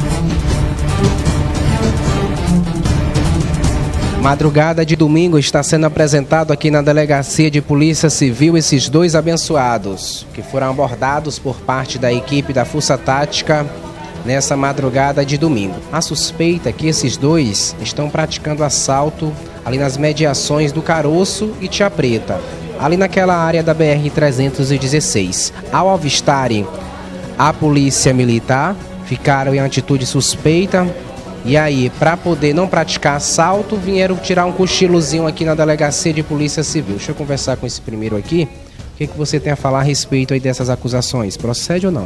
Madrugada de domingo está sendo apresentado aqui na Delegacia de Polícia Civil esses dois abençoados que foram abordados por parte da equipe da Força Tática nessa madrugada de domingo. A suspeita é que esses dois estão praticando assalto ali nas mediações do Caroço e Tia Preta, ali naquela área da BR-316. Ao avistarem a polícia militar, ficaram em atitude suspeita. E aí, para poder não praticar assalto, vieram tirar um cochilozinho aqui na Delegacia de Polícia Civil. Deixa eu conversar com esse primeiro aqui. O que você tem a falar a respeito aí dessas acusações? Procede ou não?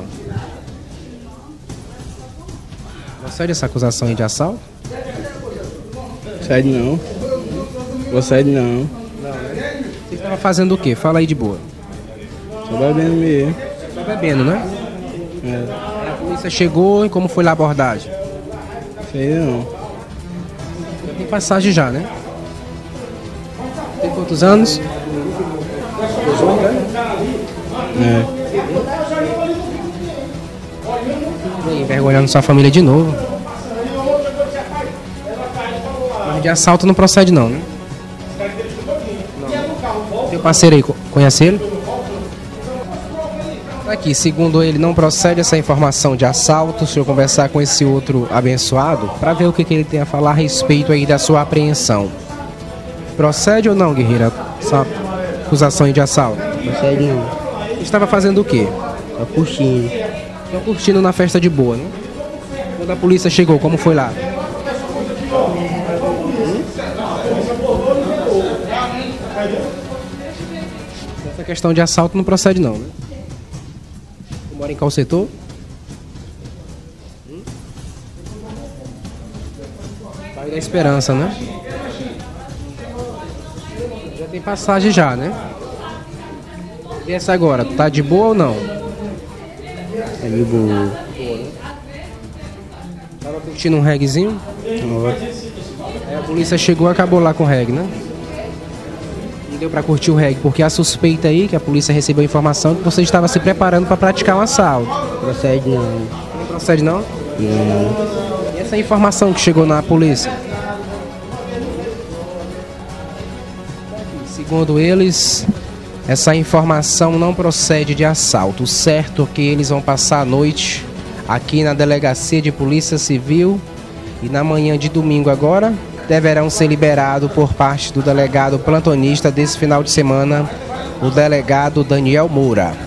Procede essa acusação aí de assalto? Procede não. Procede não. Você estava fazendo o quê? Fala aí de boa. Só bebendo mesmo. Só bebendo, né? É. A polícia chegou e como foi lá a abordagem? Sei não. Tem passagem já, né? Tem quantos anos? É. Envergonhando sua família de novo. Mas de assalto não procede não, né? Não. Teu parceiro aí, conhece ele? Aqui, segundo ele, não procede essa informação de assalto. Se eu conversar com esse outro abençoado, para ver o que ele tem a falar a respeito aí da sua apreensão. Procede ou não, guerreira, essa acusação de assalto? Procede não. Estava fazendo o quê? Só curtindo. Estava curtindo na festa de boa, né? Quando a polícia chegou, como foi lá? Essa questão de assalto não procede não, né? Mora em qual setor? Bairro da Esperança, né? Já tem passagem já, né? E essa agora, tá de boa ou não? É de boa. Tava curtindo um reguezinho? Aí a polícia chegou e acabou lá com o reggae, né? Não deu pra curtir o reggae, porque a suspeita aí, que a polícia recebeu a informação que você estava se preparando para praticar um assalto. Procede não. Não procede não? Não. E essa informação que chegou na polícia? Segundo eles, essa informação não procede de assalto. O certo é que eles vão passar a noite aqui na Delegacia de Polícia Civil e na manhã de domingo agora deverão ser liberados por parte do delegado plantonista desse final de semana, o delegado Daniel Moura.